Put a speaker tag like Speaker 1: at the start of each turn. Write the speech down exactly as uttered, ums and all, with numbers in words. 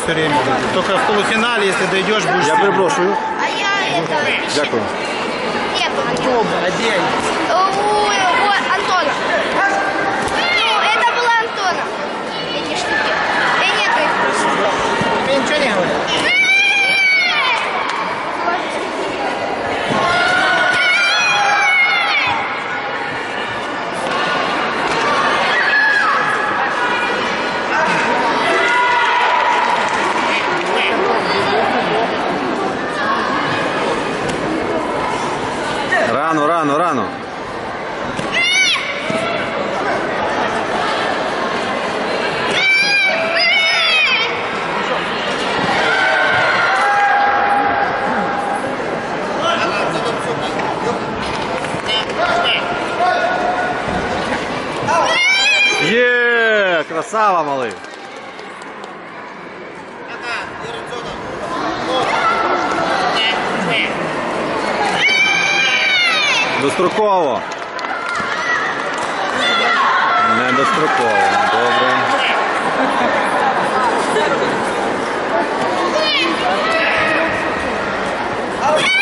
Speaker 1: все время. Только в полуфинале, если дойдешь, будешь...
Speaker 2: Я перепрошую.
Speaker 3: А я это...
Speaker 2: Дякую.
Speaker 3: Нету.
Speaker 1: Одень.
Speaker 3: У, у Антона. Ну, это было Антона. Эти штуки. Да нету их просто.
Speaker 1: Тебе ничего не говорят?
Speaker 2: Рано, рано, рано. Є, красава, малий. Достроково. Не достроково. Добре.
Speaker 3: Oh,